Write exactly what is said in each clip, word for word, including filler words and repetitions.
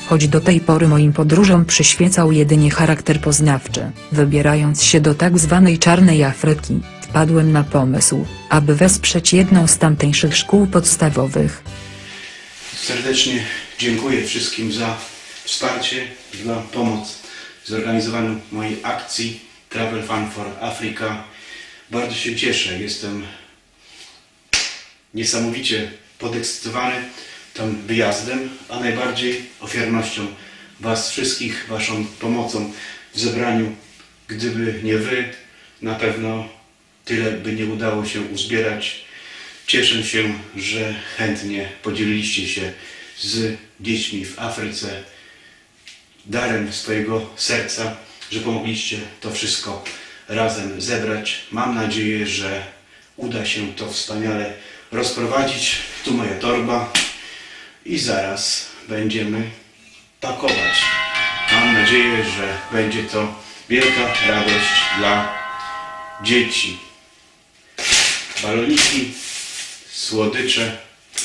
Choć do tej pory moim podróżom przyświecał jedynie charakter poznawczy, wybierając się do tak zwanej czarnej Afryki, wpadłem na pomysł, aby wesprzeć jedną z tamtejszych szkół podstawowych. Serdecznie dziękuję wszystkim za wsparcie, za pomoc w zorganizowaniu mojej akcji Travel Fund for Africa. Bardzo się cieszę, jestem niesamowicie podekscytowany tym wyjazdem, a najbardziej ofiarnością Was wszystkich, Waszą pomocą w zebraniu. Gdyby nie Wy, na pewno tyle by nie udało się uzbierać. Cieszę się, że chętnie podzieliliście się z dziećmi w Afryce darem swojego serca, że pomogliście to wszystko razem zebrać. Mam nadzieję, że uda się to wspaniale rozprowadzić. Tu moja torba i zaraz będziemy pakować. Mam nadzieję, że będzie to wielka radość dla dzieci. Baloniki, słodycze,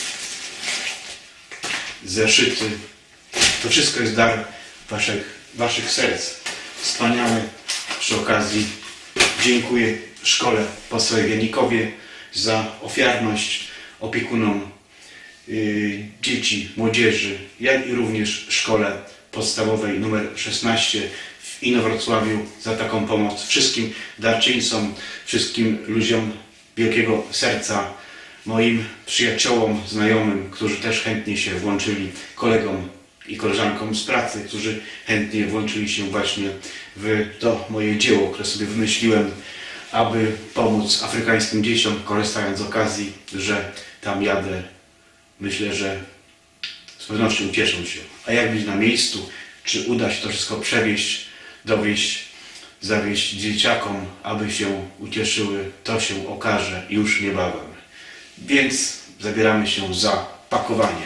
zeszyty. To wszystko jest dar waszych, waszych serc. Wspaniałe. Przy okazji dziękuję Szkole Podstawowej w Janikowie za ofiarność, opiekunom yy, dzieci, młodzieży, jak i również Szkole Podstawowej nr szesnaście w Inowrocławiu za taką pomoc. Wszystkim darczyńcom, wszystkim ludziom wielkiego serca, moim przyjaciołom, znajomym, którzy też chętnie się włączyli, kolegom i koleżankom z pracy, którzy chętnie włączyli się właśnie w to moje dzieło, które sobie wymyśliłem, aby pomóc afrykańskim dzieciom, korzystając z okazji, że tam jadę. Myślę, że z pewnością cieszą się. A jak być na miejscu, czy uda się to wszystko przewieźć, dowieźć, zawieźć dzieciakom, aby się ucieszyły, to się okaże już niebawem. Więc zabieramy się za pakowanie.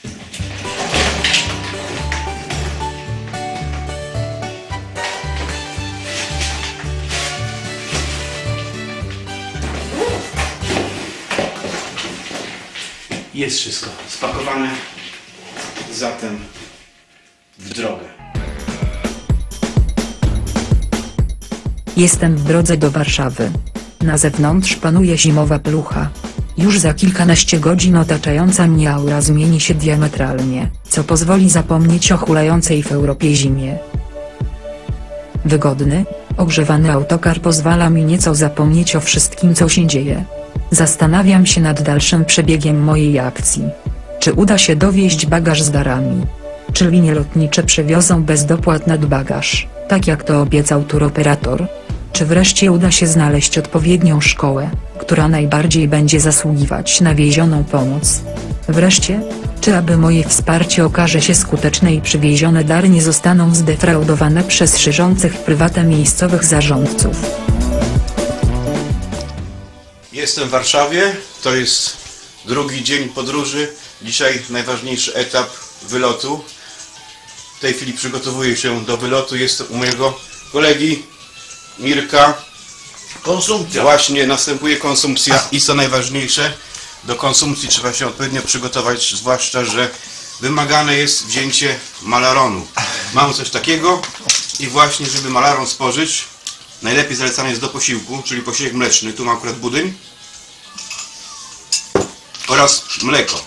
Jest wszystko spakowane, zatem w drogę. Jestem w drodze do Warszawy. Na zewnątrz panuje zimowa plucha. Już za kilkanaście godzin otaczająca mnie aura zmieni się diametralnie, co pozwoli zapomnieć o hulającej w Europie zimie. Wygodny, ogrzewany autokar pozwala mi nieco zapomnieć o wszystkim, co się dzieje. Zastanawiam się nad dalszym przebiegiem mojej akcji. Czy uda się dowieźć bagaż z darami? Czy linie lotnicze przewiozą bez dopłat nadbagaż, tak jak to obiecał turoperator? Czy wreszcie uda się znaleźć odpowiednią szkołę, która najbardziej będzie zasługiwać na wiezioną pomoc? Wreszcie, czy aby moje wsparcie okaże się skuteczne i przywiezione dary nie zostaną zdefraudowane przez szerzących prywatę miejscowych zarządców? Jestem w Warszawie, to jest drugi dzień podróży. Dzisiaj najważniejszy etap wylotu. W tej chwili przygotowuję się do wylotu. Jestem u mojego kolegi Mirka. Konsumpcja. Właśnie następuje konsumpcja i co najważniejsze, do konsumpcji trzeba się odpowiednio przygotować, zwłaszcza że wymagane jest wzięcie malaronu. Mam coś takiego i właśnie, żeby malaron spożyć, najlepiej zalecany jest do posiłku, czyli posiłek mleczny. Tu mam akurat budyń oraz mleko.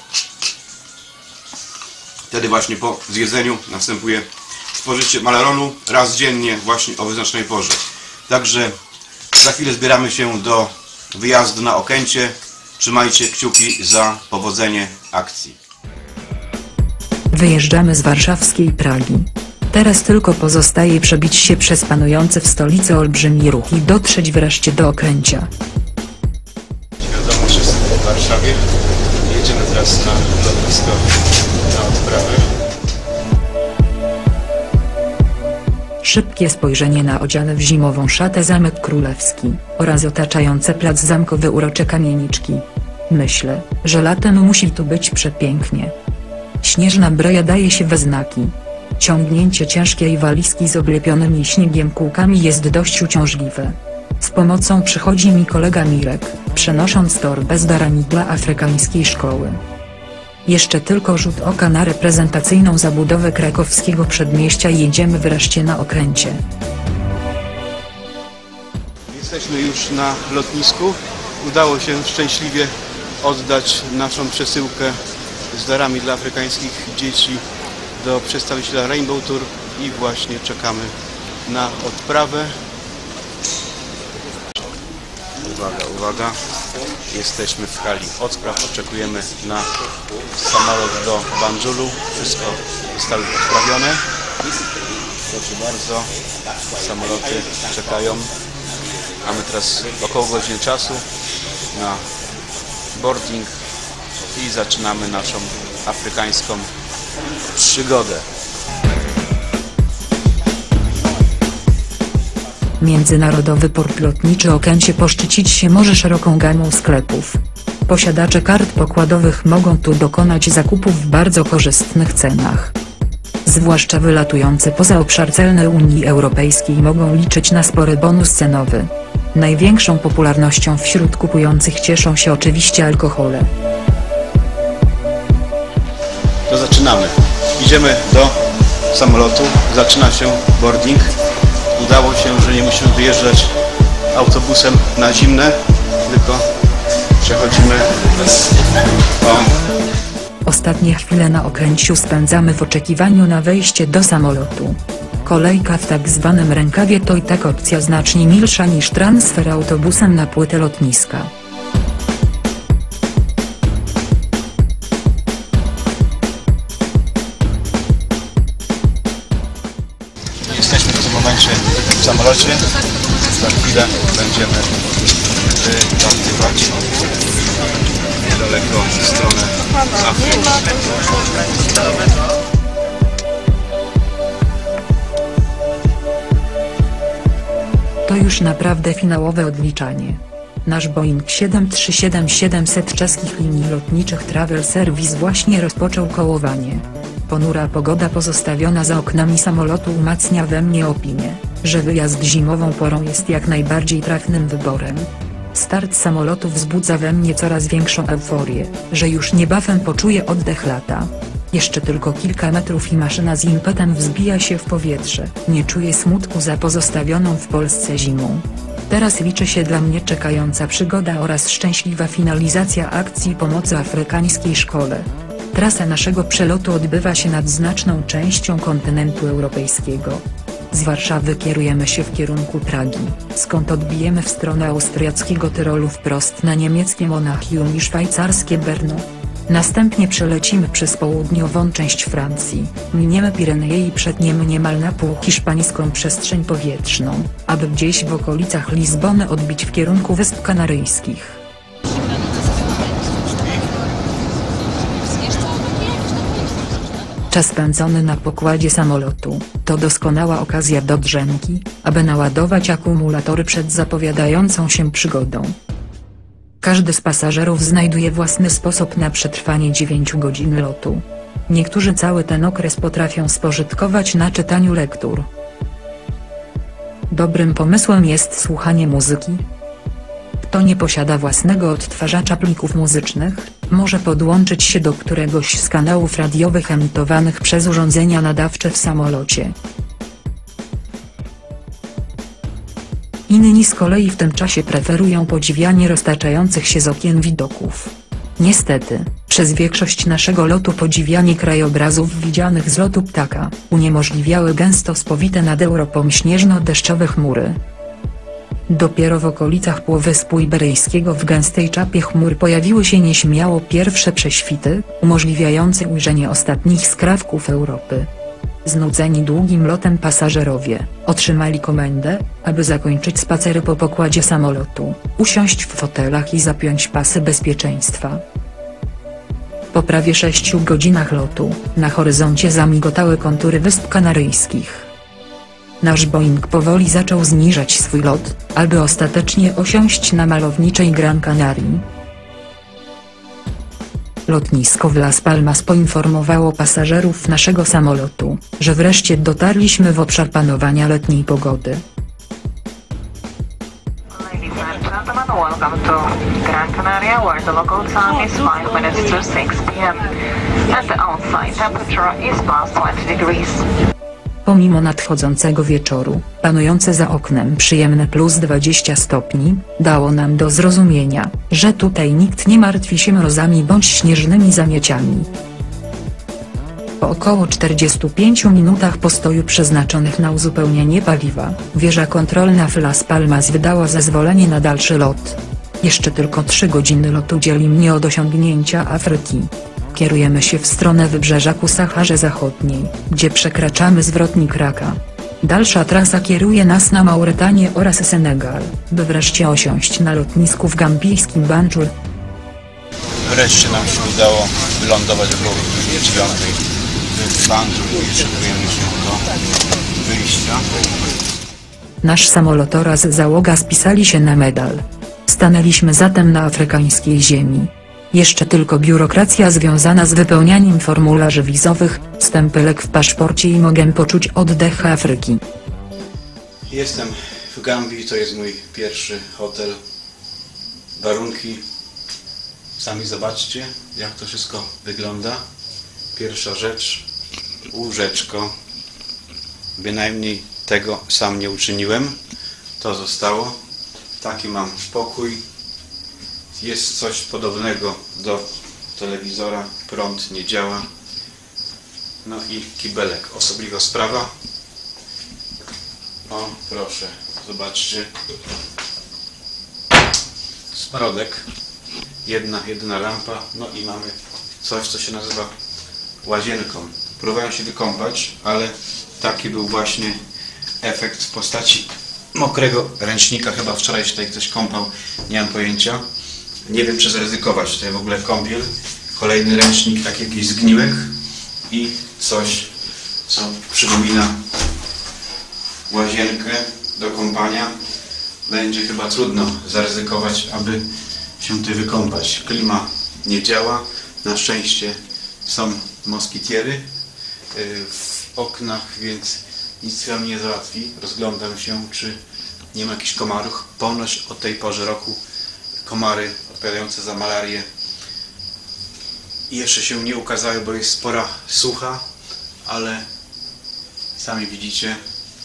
Wtedy właśnie po zjedzeniu następuje spożycie malaronu raz dziennie właśnie o wyznaczonej porze. Także za chwilę zbieramy się do wyjazdu na Okęcie. Trzymajcie kciuki za powodzenie akcji. Wyjeżdżamy z warszawskiej Pragi. Teraz tylko pozostaje przebić się przez panujący w stolicy olbrzymi ruch i dotrzeć wreszcie do Okęcia. Wiadomo, że jestem w Warszawie. Jedziemy teraz na lotnisko na odprawę. Szybkie spojrzenie na odziany w zimową szatę Zamek Królewski oraz otaczające plac zamkowy urocze kamieniczki. Myślę, że latem musi tu być przepięknie. Śnieżna breja daje się we znaki. Ciągnięcie ciężkiej walizki z oblepionymi śniegiem kółkami jest dość uciążliwe. Z pomocą przychodzi mi kolega Mirek, przenosząc torbę z darami dla afrykańskiej szkoły. Jeszcze tylko rzut oka na reprezentacyjną zabudowę krakowskiego przedmieścia i jedziemy wreszcie na okręcie. Jesteśmy już na lotnisku. Udało się szczęśliwie oddać naszą przesyłkę z darami dla afrykańskich dzieci do przedstawiciela Rainbow Tour i właśnie czekamy na odprawę. Uwaga, uwaga. Jesteśmy w hali odpraw, oczekujemy na samolot do Banjulu. Wszystko zostało odprawione. Proszę bardzo, samoloty czekają. Mamy teraz około godziny czasu na boarding i zaczynamy naszą afrykańską przygodę. Międzynarodowy port lotniczy Okęcie poszczycić się może szeroką gamą sklepów. Posiadacze kart pokładowych mogą tu dokonać zakupów w bardzo korzystnych cenach. Zwłaszcza wylatujące poza obszar celny Unii Europejskiej mogą liczyć na spory bonus cenowy. Największą popularnością wśród kupujących cieszą się oczywiście alkohole. To zaczynamy. Idziemy do samolotu, zaczyna się boarding. Udało się, że nie musimy wyjeżdżać autobusem na zimne, tylko przechodzimy o... Ostatnie chwile na Okęciu spędzamy w oczekiwaniu na wejście do samolotu. Kolejka w tak zwanym rękawie to i tak opcja znacznie milsza niż transfer autobusem na płytę lotniska. Jesteśmy w tym momencie w samolocie. Za chwilę będziemy wylatywać niedaleko w stronę Afryki. To już naprawdę finałowe odliczanie. Nasz Boeing siedem trzy siedem siedemset czeskich linii lotniczych Travel Service właśnie rozpoczął kołowanie. Ponura pogoda pozostawiona za oknami samolotu umacnia we mnie opinię, że wyjazd zimową porą jest jak najbardziej trafnym wyborem. Start samolotu wzbudza we mnie coraz większą euforię, że już niebawem poczuję oddech lata. Jeszcze tylko kilka metrów i maszyna z impetem wzbija się w powietrze. Nie czuję smutku za pozostawioną w Polsce zimą. Teraz liczy się dla mnie czekająca przygoda oraz szczęśliwa finalizacja akcji pomocy afrykańskiej szkole. Trasa naszego przelotu odbywa się nad znaczną częścią kontynentu europejskiego. Z Warszawy kierujemy się w kierunku Pragi, skąd odbijemy w stronę austriackiego Tyrolu wprost na niemieckie Monachium i szwajcarskie Brno. Następnie przelecimy przez południową część Francji, miniemy Pireneje i przetniemy niemal na pół hiszpańską przestrzeń powietrzną, aby gdzieś w okolicach Lizbony odbić w kierunku Wysp Kanaryjskich. Czas spędzony na pokładzie samolotu to doskonała okazja do drzemki, aby naładować akumulatory przed zapowiadającą się przygodą. Każdy z pasażerów znajduje własny sposób na przetrwanie dziewięciu godzin lotu. Niektórzy cały ten okres potrafią spożytkować na czytaniu lektur. Dobrym pomysłem jest słuchanie muzyki. Kto nie posiada własnego odtwarzacza plików muzycznych, może podłączyć się do któregoś z kanałów radiowych emitowanych przez urządzenia nadawcze w samolocie. Inni z kolei w tym czasie preferują podziwianie roztaczających się z okien widoków. Niestety, przez większość naszego lotu podziwianie krajobrazów widzianych z lotu ptaka uniemożliwiały gęsto spowite nad Europą śnieżno-deszczowe chmury. Dopiero w okolicach Półwyspu Iberyjskiego w gęstej czapie chmur pojawiły się nieśmiało pierwsze prześwity, umożliwiające ujrzenie ostatnich skrawków Europy. Znudzeni długim lotem pasażerowie otrzymali komendę, aby zakończyć spacery po pokładzie samolotu, usiąść w fotelach i zapiąć pasy bezpieczeństwa. Po prawie sześciu godzinach lotu, na horyzoncie zamigotały kontury Wysp Kanaryjskich. Nasz Boeing powoli zaczął zniżać swój lot, aby ostatecznie osiąść na malowniczej Gran Canaria. Lotnisko w Las Palmas poinformowało pasażerów naszego samolotu, że wreszcie dotarliśmy w obszar panowania letniej pogody. welcome to Gran Canaria, where the local time is five minutes to six p m and the outside temperature is plus twenty degrees. Pomimo nadchodzącego wieczoru, panujące za oknem przyjemne plus dwadzieścia stopni, dało nam do zrozumienia, że tutaj nikt nie martwi się mrozami bądź śnieżnymi zamieciami. Po około czterdziestu pięciu minutach postoju przeznaczonych na uzupełnienie paliwa, wieża kontrolna w Las Palmas wydała zezwolenie na dalszy lot. Jeszcze tylko trzy godziny lotu dzieli mnie od osiągnięcia Afryki. Kierujemy się w stronę wybrzeża ku Saharze Zachodniej, gdzie przekraczamy zwrotnik Raka. Dalsza trasa kieruje nas na Mauretanię oraz Senegal, by wreszcie osiąść na lotnisku w gambijskim Banjul. Wreszcie nam się udało wylądować około dziewiątej w Banjul i szykujemy się do wyjścia. Nasz samolot oraz załoga spisali się na medal. Stanęliśmy zatem na afrykańskiej ziemi. Jeszcze tylko biurokracja związana z wypełnianiem formularzy wizowych, stempelek w paszporcie i mogę poczuć oddech Afryki. Jestem w Gambii, to jest mój pierwszy hotel. Warunki, sami zobaczcie, jak to wszystko wygląda. Pierwsza rzecz, łóżeczko. Bynajmniej tego sam nie uczyniłem. To zostało. Taki mam pokój. Jest coś podobnego do telewizora, prąd nie działa. No i kibelek, osobliwa sprawa. O, proszę, zobaczcie. Smrodek, jedna, jedyna lampa, no i mamy coś, co się nazywa łazienką. Próbowałem się wykąpać, ale taki był właśnie efekt w postaci mokrego ręcznika. Chyba wczoraj się tutaj ktoś kąpał, nie mam pojęcia. Nie wiem, czy zaryzykować tutaj w ogóle kąpiel. Kolejny ręcznik, tak jakiś zgniłek i coś, co przypomina łazienkę do kąpania. Będzie chyba trudno zaryzykować, aby się tutaj wykąpać. Klima nie działa. Na szczęście są moskitiery w oknach, więc nic wam nie załatwi. Rozglądam się, czy nie ma jakichś komarów. Ponoć o tej porze roku komary odpowiadające za malarię jeszcze się nie ukazały, bo jest spora sucha, ale sami widzicie,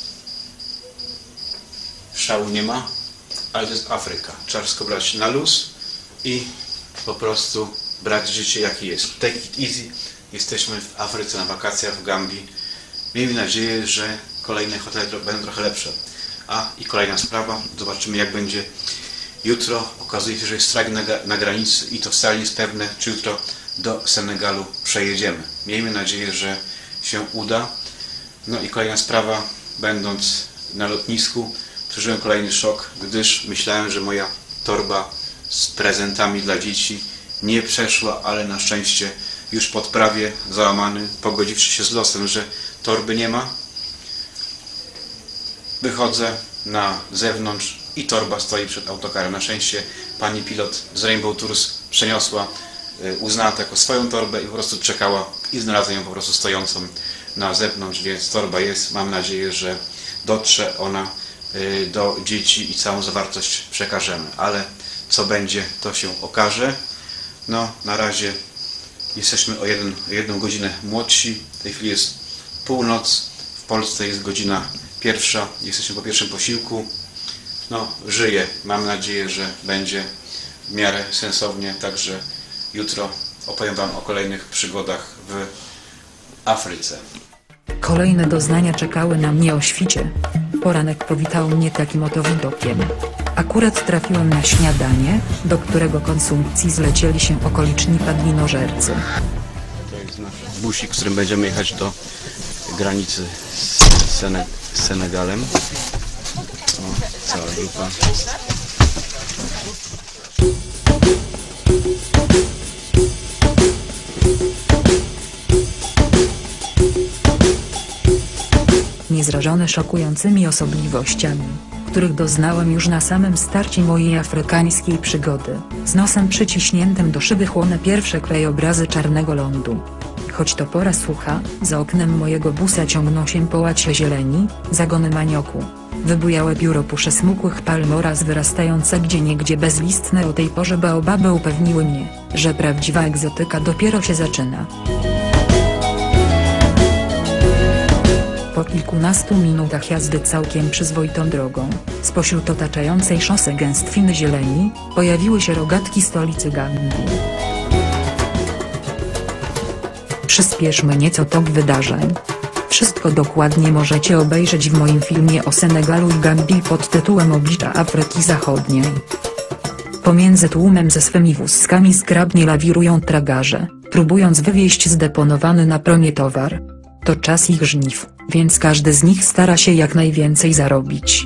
szału nie ma, ale to jest Afryka. Trzeba wszystko brać na luz i po prostu brać życie jaki jest. Take it easy. Jesteśmy w Afryce na wakacjach w Gambii. Miejmy nadzieję, że kolejne hotele będą trochę lepsze. A i kolejna sprawa, zobaczymy jak będzie jutro. Okazuje się, że jest strajk na, na granicy i to wcale nie jest pewne, czy jutro do Senegalu przejedziemy. Miejmy nadzieję, że się uda. No i kolejna sprawa, będąc na lotnisku, przeżyłem kolejny szok, gdyż myślałem, że moja torba z prezentami dla dzieci nie przeszła, ale na szczęście już po odprawie załamany, pogodziwszy się z losem, że torby nie ma, wychodzę na zewnątrz i torba stoi przed autokarem. Na szczęście pani pilot z Rainbow Tours przeniosła, uznała to jako swoją torbę i po prostu czekała i znalazła ją po prostu stojącą na zewnątrz, więc torba jest. Mam nadzieję, że dotrze ona do dzieci i całą zawartość przekażemy, ale co będzie, to się okaże. No, na razie jesteśmy o, jeden, o jedną godzinę młodsi. W tej chwili jest północ, w Polsce jest godzina pierwsza, jesteśmy po pierwszym posiłku. No, żyję. Mam nadzieję, że będzie w miarę sensownie, także jutro opowiem wam o kolejnych przygodach w Afryce. Kolejne doznania czekały na mnie o świcie. Poranek powitał mnie takim oto widokiem. Akurat trafiłem na śniadanie, do którego konsumpcji zlecieli się okoliczni padlinożercy. To jest nasz busik, którym będziemy jechać do granicy z Sene z Senegalem. O, cała grupa. Niezrażony szokującymi osobliwościami, których doznałem już na samym starcie mojej afrykańskiej przygody, z nosem przyciśniętym do szyby chłonę pierwsze krajobrazy czarnego lądu. Choć to pora sucha, za oknem mojego busa ciągną się połacie zieleni, zagony manioku, wybujałe pióropusze smukłych palm oraz wyrastające gdzieniegdzie bezlistne o tej porze baobaby upewniły mnie, że prawdziwa egzotyka dopiero się zaczyna. Po kilkunastu minutach jazdy całkiem przyzwoitą drogą, spośród otaczającej szosę gęstwiny zieleni, pojawiły się rogatki stolicy Gambii. Przyspieszmy nieco tok wydarzeń. Wszystko dokładnie możecie obejrzeć w moim filmie o Senegalu i Gambii pod tytułem Oblicza Afryki Zachodniej. Pomiędzy tłumem ze swymi wózkami zgrabnie lawirują tragarze, próbując wywieźć zdeponowany na promie towar. To czas ich żniw, więc każdy z nich stara się jak najwięcej zarobić.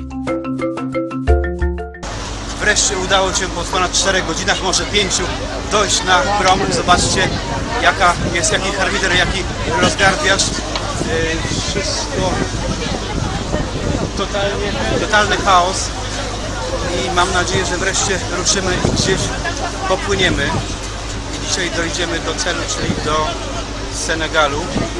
Wreszcie udało się po ponad czterech godzinach, może pięciu, dojść na prom. Zobaczcie, jaka jest, jaki harmider, jaki rozgardiaż. Yy, wszystko totalnie, totalny chaos. I mam nadzieję, że wreszcie ruszymy i gdzieś popłyniemy. I dzisiaj dojdziemy do celu, czyli do Senegalu.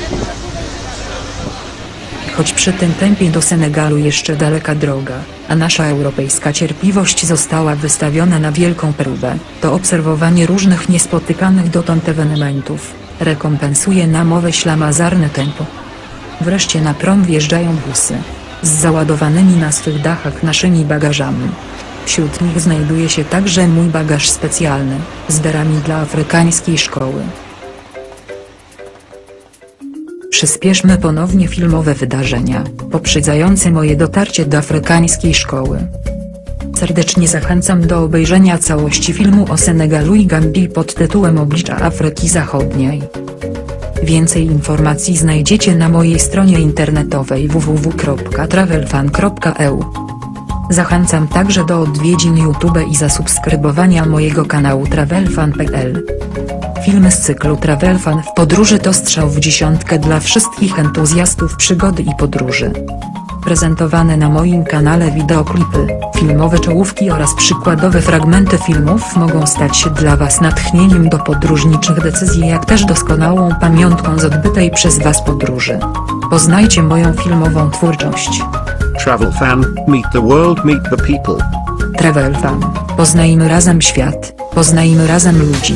Choć przy tym tempie do Senegalu jeszcze daleka droga, a nasza europejska cierpliwość została wystawiona na wielką próbę, to obserwowanie różnych niespotykanych dotąd ewenementów rekompensuje nam owe ślamazarne tempo. Wreszcie na prom wjeżdżają busy z załadowanymi na swych dachach naszymi bagażami. Wśród nich znajduje się także mój bagaż specjalny, z darami dla afrykańskiej szkoły. Przyspieszmy ponownie filmowe wydarzenia, poprzedzające moje dotarcie do afrykańskiej szkoły. Serdecznie zachęcam do obejrzenia całości filmu o Senegalu i Gambii pod tytułem Oblicza Afryki Zachodniej. Więcej informacji znajdziecie na mojej stronie internetowej w w w kropka travelfan kropka e u. Zachęcam także do odwiedzin YouTube i zasubskrybowania mojego kanału travelfan kropka p l. Filmy z cyklu Travelfan w podróży to strzał w dziesiątkę dla wszystkich entuzjastów przygody i podróży. Prezentowane na moim kanale wideoklipy, filmowe czołówki oraz przykładowe fragmenty filmów mogą stać się dla Was natchnieniem do podróżniczych decyzji, jak też doskonałą pamiątką z odbytej przez Was podróży. Poznajcie moją filmową twórczość. Travelfan, meet the world, meet the people. Travelfan, poznajmy razem świat, poznajmy razem ludzi.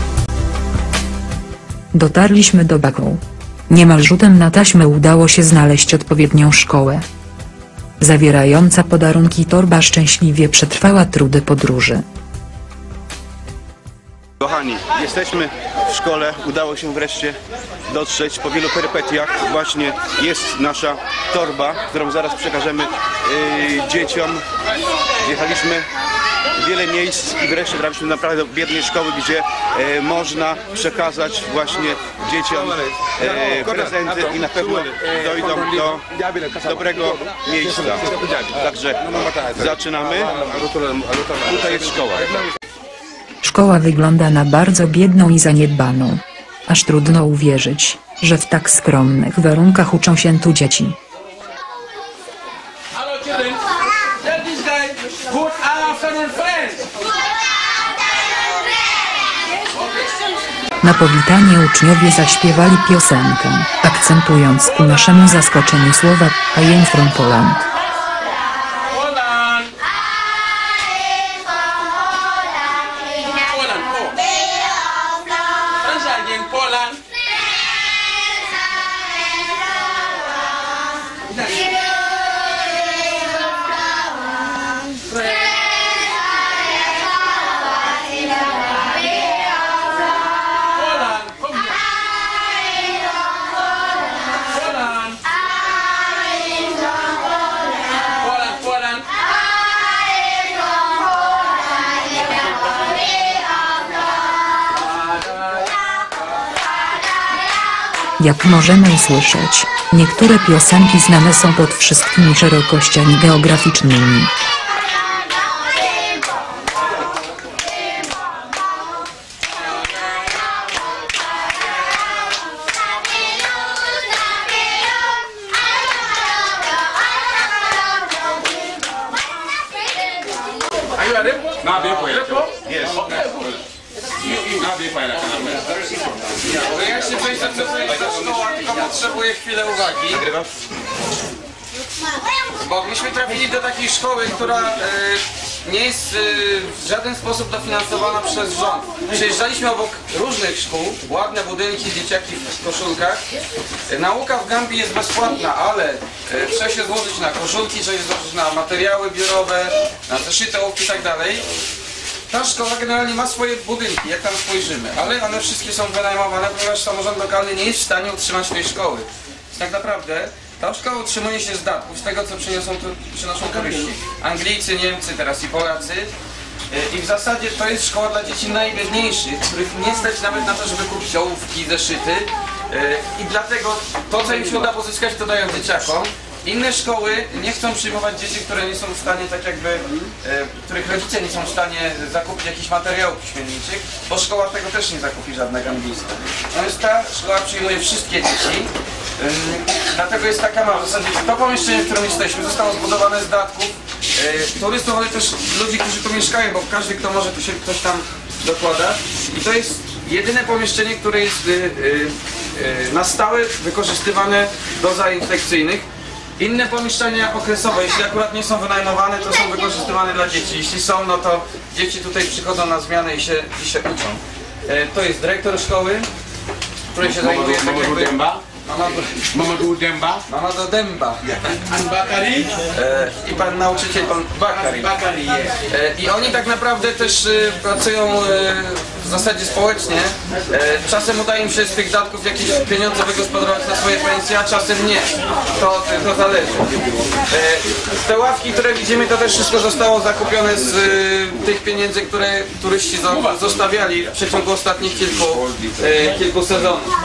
Dotarliśmy do Baku. Niemal rzutem na taśmę udało się znaleźć odpowiednią szkołę. Zawierająca podarunki torba szczęśliwie przetrwała trudy podróży. Kochani, jesteśmy w szkole, udało się wreszcie dotrzeć po wielu perypetiach. Właśnie jest nasza torba, którą zaraz przekażemy yy, dzieciom. Jechaliśmy wiele miejsc i wreszcie trafiliśmy naprawdę do biednej szkoły, gdzie e, można przekazać właśnie dzieciom e, prezenty i na pewno dojdą do dobrego miejsca. Także zaczynamy. Tutaj jest szkoła. Szkoła wygląda na bardzo biedną i zaniedbaną. Aż trudno uwierzyć, że w tak skromnych warunkach uczą się tu dzieci. Na powitanie uczniowie zaśpiewali piosenkę, akcentując ku naszemu zaskoczeniu słowa I am from Poland. Jak możemy usłyszeć, niektóre piosenki znane są pod wszystkimi szerokościami geograficznymi. Yes. A wie Pani jaka nam jest. Ja się przejdę co to jest ta szkoła, tylko potrzebuję chwilę uwagi. Nagrywasz? Bo myśmy trafili do takiej szkoły, która e, nie jest e, w żaden sposób dofinansowana przez rząd. Przejeżdżaliśmy obok różnych szkół, ładne budynki, dzieciaki w koszulkach. E, nauka w Gambii jest bezpłatna, ale e, trzeba się złożyć na koszulki, trzeba się złożyć na materiały biurowe, na zeszyty, ołówki i tak dalej. Ta szkoła generalnie ma swoje budynki, jak tam spojrzymy, ale one wszystkie są wynajmowane, ponieważ samorząd lokalny nie jest w stanie utrzymać tej szkoły. Więc tak naprawdę ta szkoła utrzymuje się z datków, z tego co przyniosą tu, przynoszą korzyści. Anglicy, Niemcy, teraz i Polacy. I w zasadzie to jest szkoła dla dzieci najbiedniejszych, których nie stać nawet na to, żeby kupić ołówki, zeszyty. I dlatego to, co im się uda pozyskać, to dają dzieciakom. Inne szkoły nie chcą przyjmować dzieci, które nie są w stanie, tak jakby, e, których rodzice nie są w stanie zakupić jakichś materiałów piśmienniczych, bo szkoła tego też nie zakupi żadnego angielskiego. Natomiast ta szkoła przyjmuje wszystkie dzieci, ym, dlatego jest taka mała. W zasadzie to pomieszczenie, w którym jesteśmy, zostało zbudowane z datków e, turystów, ale też ludzi, którzy tu mieszkają, bo każdy, kto może, tu się ktoś tam dokłada. I to jest jedyne pomieszczenie, które jest y, y, y, na stałe wykorzystywane do zajęć lekcyjnych. Inne pomieszczenia okresowe, jeśli akurat nie są wynajmowane, to są wykorzystywane dla dzieci. Jeśli są, no to dzieci tutaj przychodzą na zmianę i się, i się uczą. E, to jest dyrektor szkoły, który się zajmuje tak jakby... Mama do, Mama do Dęba. Mama do Dęba. Pan Bakari? E, I pan nauczyciel, pan Bakari. Bakari jest. E, I oni tak naprawdę też e, pracują e, w zasadzie społecznie. E, czasem udaje im się z tych datków jakieś pieniądze wygospodarować na swoje pensje, a czasem nie. To, to zależy. E, te ławki, które widzimy, to też wszystko zostało zakupione z e, tych pieniędzy, które turyści zo, zostawiali w przeciągu ostatnich kilku, e, kilku sezonów.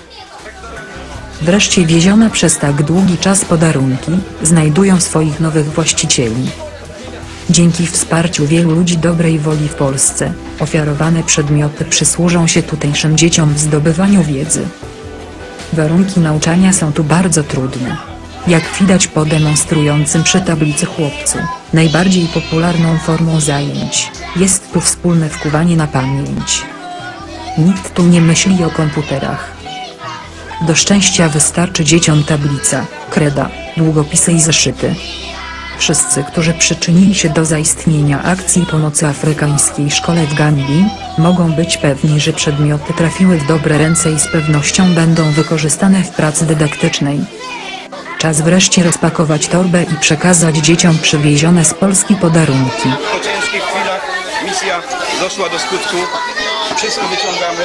Wreszcie wiezione przez tak długi czas podarunki znajdują swoich nowych właścicieli. Dzięki wsparciu wielu ludzi dobrej woli w Polsce, ofiarowane przedmioty przysłużą się tutejszym dzieciom w zdobywaniu wiedzy. Warunki nauczania są tu bardzo trudne. Jak widać po demonstrującym przy tablicy chłopcu, najbardziej popularną formą zajęć jest tu wspólne wkuwanie na pamięć. Nikt tu nie myśli o komputerach. Do szczęścia wystarczy dzieciom tablica, kreda, długopisy i zeszyty. Wszyscy, którzy przyczynili się do zaistnienia akcji pomocy afrykańskiej szkole w Gambii, mogą być pewni, że przedmioty trafiły w dobre ręce i z pewnością będą wykorzystane w pracy dydaktycznej. Czas wreszcie rozpakować torbę i przekazać dzieciom przywiezione z Polski podarunki. Po ciężkich chwilach misja doszła do skutku. Wszystko wyciągamy.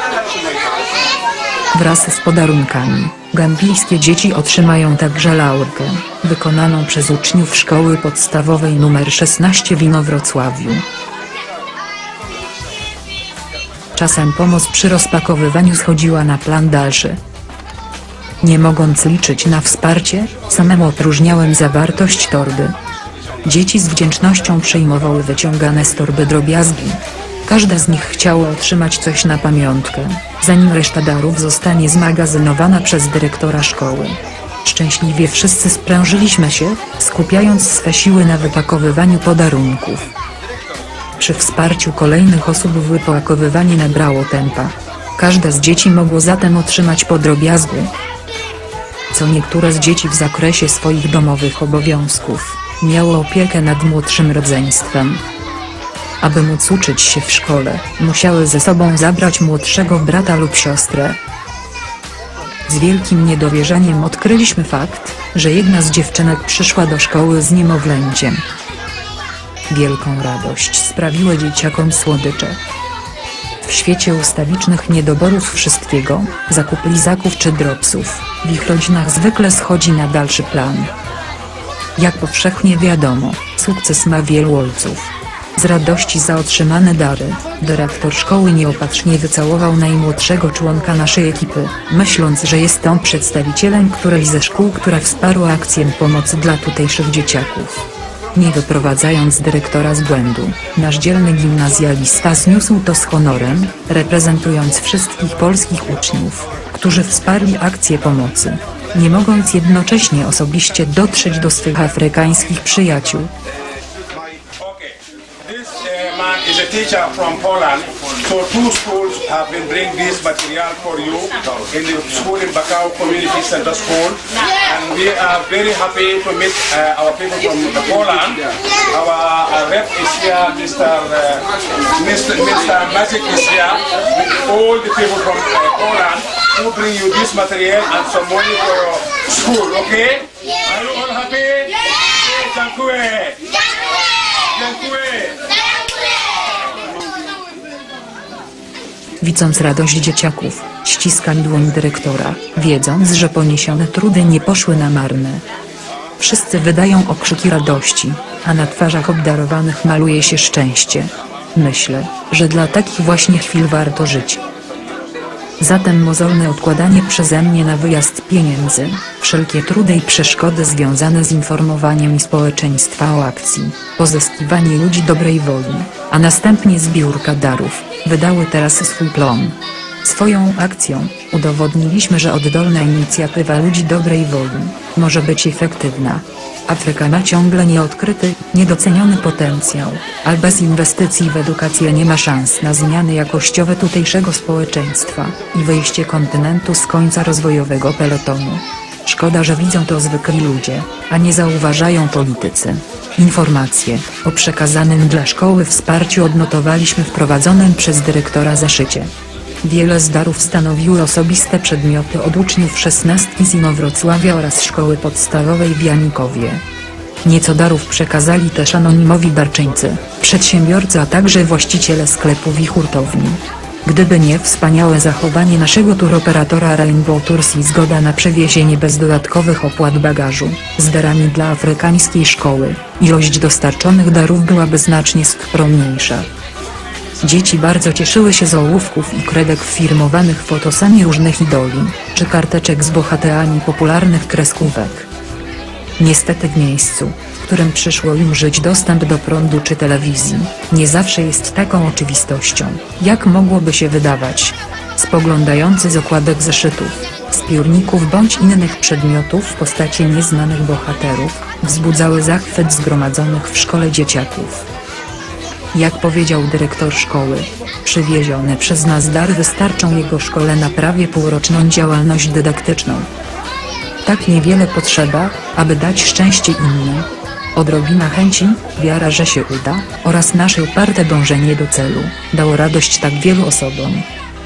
Wraz z podarunkami, gambijskie dzieci otrzymają także laurkę, wykonaną przez uczniów szkoły podstawowej numer szesnaście w Inowrocławiu. Czasem pomoc przy rozpakowywaniu schodziła na plan dalszy. Nie mogąc liczyć na wsparcie, samemu opróżniałem zawartość torby. Dzieci z wdzięcznością przyjmowały wyciągane z torby drobiazgi. Każda z nich chciała otrzymać coś na pamiątkę, zanim reszta darów zostanie zmagazynowana przez dyrektora szkoły. Szczęśliwie wszyscy sprężyliśmy się, skupiając swe siły na wypakowywaniu podarunków. Przy wsparciu kolejnych osób wypakowywanie nabrało tempa. Każda z dzieci mogło zatem otrzymać po drobiazgu. Co niektóre z dzieci w zakresie swoich domowych obowiązków, miało opiekę nad młodszym rodzeństwem. Aby móc uczyć się w szkole, musiały ze sobą zabrać młodszego brata lub siostrę. Z wielkim niedowierzaniem odkryliśmy fakt, że jedna z dziewczynek przyszła do szkoły z niemowlęciem. Wielką radość sprawiły dzieciakom słodycze. W świecie ustawicznych niedoborów wszystkiego, zakup lizaków czy dropsów, w ich rodzinach zwykle schodzi na dalszy plan. Jak powszechnie wiadomo, sukces ma wielu ojców. Z radości za otrzymane dary, dyrektor szkoły nieopatrznie wycałował najmłodszego członka naszej ekipy, myśląc, że jest on przedstawicielem którejś ze szkół, która wsparła akcję pomocy dla tutejszych dzieciaków. Nie wyprowadzając dyrektora z błędu, nasz dzielny gimnazjalista zniósł to z honorem, reprezentując wszystkich polskich uczniów, którzy wsparli akcję pomocy, nie mogąc jednocześnie osobiście dotrzeć do swych afrykańskich przyjaciół. This uh, man is a teacher from Poland. So two schools have been bringing this material for you in the school in Bakau Community Center School. And we are very happy to meet uh, our people from Poland. Our uh, rep is here, Mister Uh, Mister Mister Magic is here with all the people from uh, Poland who bring you this material and some money for your school, okay? Are you all happy? Dziękuję! Dziękuję! Widząc radość dzieciaków, ściskali dłoń dyrektora, wiedząc, że poniesione trudy nie poszły na marne. Wszyscy wydają okrzyki radości, a na twarzach obdarowanych maluje się szczęście. Myślę, że dla takich właśnie chwil warto żyć. Zatem mozolne odkładanie przeze mnie na wyjazd pieniędzy, wszelkie trudy i przeszkody związane z informowaniem społeczeństwa o akcji, pozyskiwanie ludzi dobrej woli, a następnie zbiórka darów, wydały teraz swój plon. Swoją akcją udowodniliśmy, że oddolna inicjatywa ludzi dobrej woli może być efektywna. Afryka ma ciągle nieodkryty, niedoceniony potencjał, a bez inwestycji w edukację nie ma szans na zmiany jakościowe tutejszego społeczeństwa i wyjście kontynentu z końca rozwojowego pelotonu. Szkoda, że widzą to zwykli ludzie, a nie zauważają politycy. Informacje o przekazanym dla szkoły wsparciu odnotowaliśmy w prowadzonym przez dyrektora zeszycie. Wiele z darów stanowiły osobiste przedmioty od uczniów szesnastki z Inowrocławia oraz szkoły podstawowej w Janikowie. Nieco darów przekazali też anonimowi darczyńcy, przedsiębiorcy, a także właściciele sklepów i hurtowni. Gdyby nie wspaniałe zachowanie naszego turoperatora Rainbow Tours i zgoda na przewiezienie bez dodatkowych opłat bagażu z darami dla afrykańskiej szkoły, ilość dostarczonych darów byłaby znacznie skromniejsza. Dzieci bardzo cieszyły się z ołówków i kredek firmowanych fotosami różnych idoli, czy karteczek z bohaterami popularnych kreskówek. Niestety w miejscu, w którym przyszło im żyć, dostęp do prądu czy telewizji, nie zawsze jest taką oczywistością, jak mogłoby się wydawać. Spoglądający z okładek zeszytów, z piórników bądź innych przedmiotów w postaci nieznanych bohaterów, wzbudzały zachwyt zgromadzonych w szkole dzieciaków. Jak powiedział dyrektor szkoły, przywiezione przez nas dary wystarczą jego szkole na prawie półroczną działalność dydaktyczną. Tak niewiele potrzeba, aby dać szczęście innym. Odrobina chęci, wiara, że się uda, oraz nasze uparte dążenie do celu, dało radość tak wielu osobom.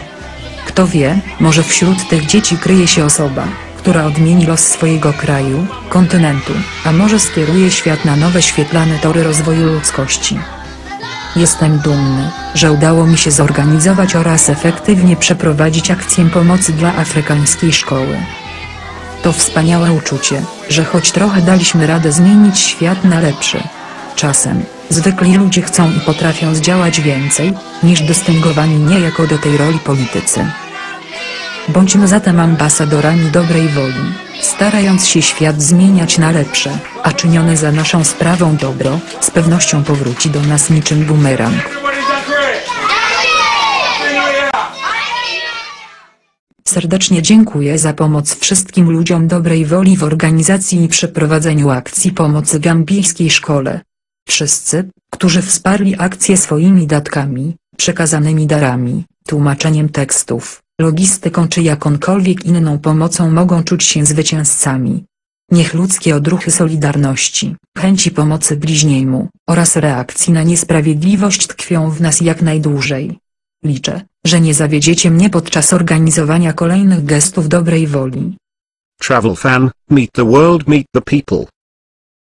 Kto wie, może wśród tych dzieci kryje się osoba, która odmieni los swojego kraju, kontynentu, a może skieruje świat na nowe świetlane tory rozwoju ludzkości. Jestem dumny, że udało mi się zorganizować oraz efektywnie przeprowadzić akcję pomocy dla afrykańskiej szkoły. To wspaniałe uczucie, że choć trochę daliśmy radę zmienić świat na lepszy. Czasem, zwykli ludzie chcą i potrafią zdziałać więcej, niż dystyngowani niejako do tej roli politycy. Bądźmy zatem ambasadorami dobrej woli, starając się świat zmieniać na lepsze, a czynione za naszą sprawą dobro, z pewnością powróci do nas niczym bumerang. Serdecznie dziękuję za pomoc wszystkim ludziom dobrej woli w organizacji i przeprowadzeniu akcji pomocy gambijskiej szkole. Wszyscy, którzy wsparli akcję swoimi datkami, przekazanymi darami, tłumaczeniem tekstów, logistyką czy jakąkolwiek inną pomocą, mogą czuć się zwycięzcami. Niech ludzkie odruchy solidarności, chęci pomocy bliźniemu oraz reakcji na niesprawiedliwość tkwią w nas jak najdłużej. Liczę, że nie zawiedziecie mnie podczas organizowania kolejnych gestów dobrej woli. Travel fan, meet the world, meet the people.